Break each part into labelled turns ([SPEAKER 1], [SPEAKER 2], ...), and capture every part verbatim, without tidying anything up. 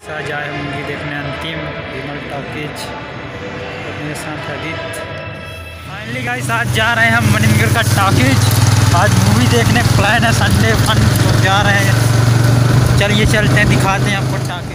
[SPEAKER 1] आज आए होंगे देखने अंतिम विमल टॉकीज अपने साथ आदित्य। फाइनली गाइस आज जा रहे हैं हम manendragrah का टॉकीज। आज मूवी देखने का प्लान है, संडे फन तो जा रहे हैं। चलिए चलते हैं, दिखाते हैं आपको टॉकीज।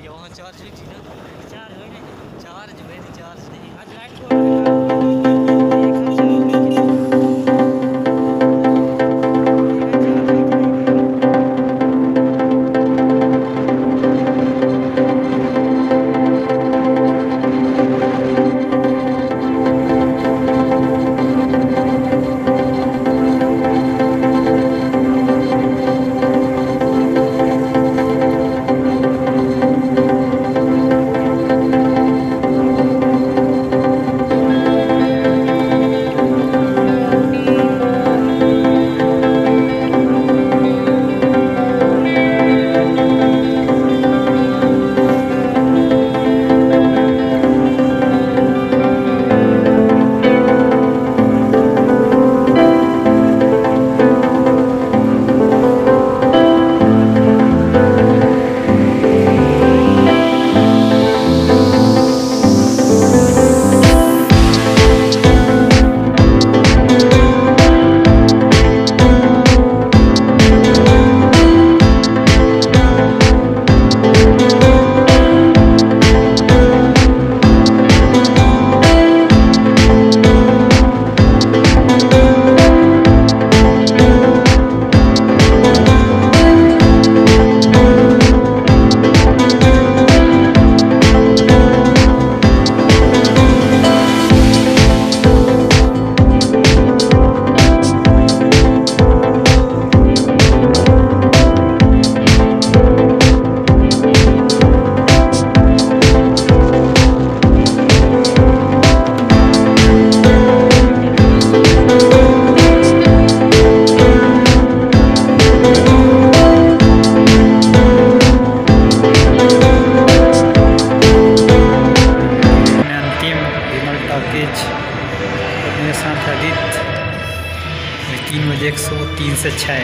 [SPEAKER 1] अपने साथ आदित्य तीन बजे एक सौ तीन से छः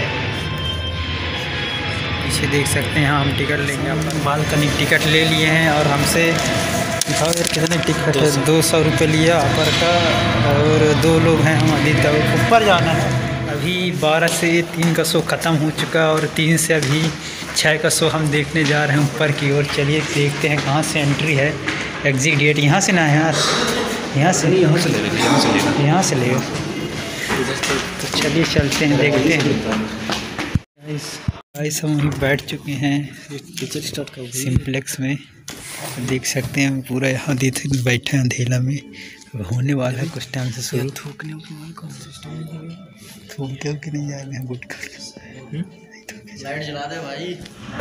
[SPEAKER 1] पीछे देख सकते हैं। यहाँ हम टिकट लेंगे, अपन बालकनी टिकट ले लिए हैं और हमसे दिखाओ यार कितने टिकट है। दो सौ रुपये लिया ऊपर का और दो लोग हैं हम आदित्य। ऊपर जाना है। अभी बारह से तीन का शो ख़त्म हो चुका और तीन से अभी छः का शो हम देखने जा रहे हैं ऊपर की ओर। चलिए देखते हैं कहाँ से एंट्री है। एग्जिट गेट यहाँ से ना है यार, यहाँ से नहीं, यहाँ से ले लेंगे, यहाँ से लेना, यहाँ से ले। तो चलिए चलते हैं, देखते हैं। गाइस हम वहीं बैठ चुके हैं सिंप्लेक्स में, देख सकते हैं पूरा यहाँ बैठे हैं अंधेला में। अब होने वाला है कुछ टाइम से शुरू। थूकने थूकने के नहीं जाएंगे हम गुटखा। लाइट जला दे भाई।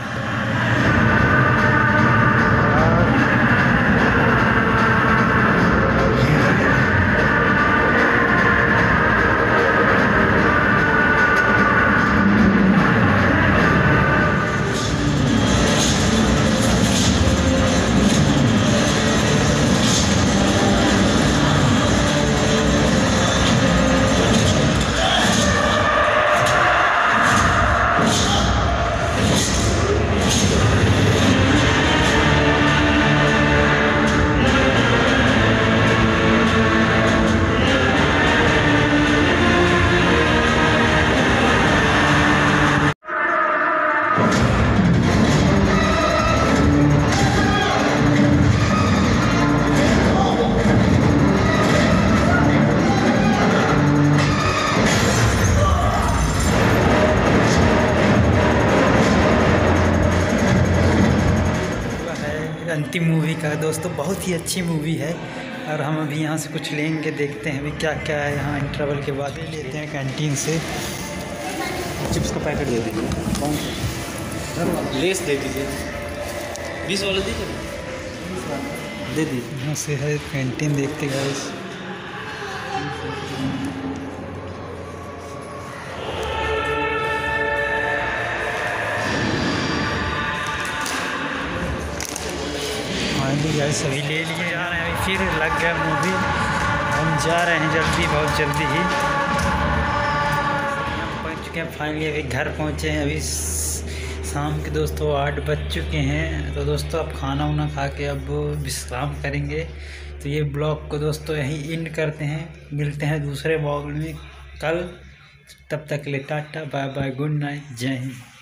[SPEAKER 1] अंतिम मूवी का दोस्तों, बहुत ही अच्छी मूवी है और हम अभी यहाँ से कुछ लेंगे, देखते हैं अभी क्या क्या है यहाँ। इंटरवल के बाद ही लेते हैं कैंटीन से।
[SPEAKER 2] चिप्स का पैकेट दे दीजिए, लेस दे दीजिए, बीस वाला दीजिए, दे दीजिए।
[SPEAKER 1] यहाँ से है कैंटीन, देखते गाइस। गाइस सभी ले लिए जा रहे हैं। अभी फिर लग गया मूवी, हम जा रहे हैं जल्दी, बहुत जल्दी ही पहुंच चुके हैं। फाइनली अभी घर पहुंचे हैं। अभी शाम के दोस्तों आठ बज चुके हैं। तो दोस्तों अब खाना वाना खा के अब विश्राम करेंगे। तो ये ब्लॉग को दोस्तों यहीं एंड करते हैं। मिलते हैं दूसरे ब्लॉग में कल। तब तक के लिए tata bye bye, good night, जय हिंद।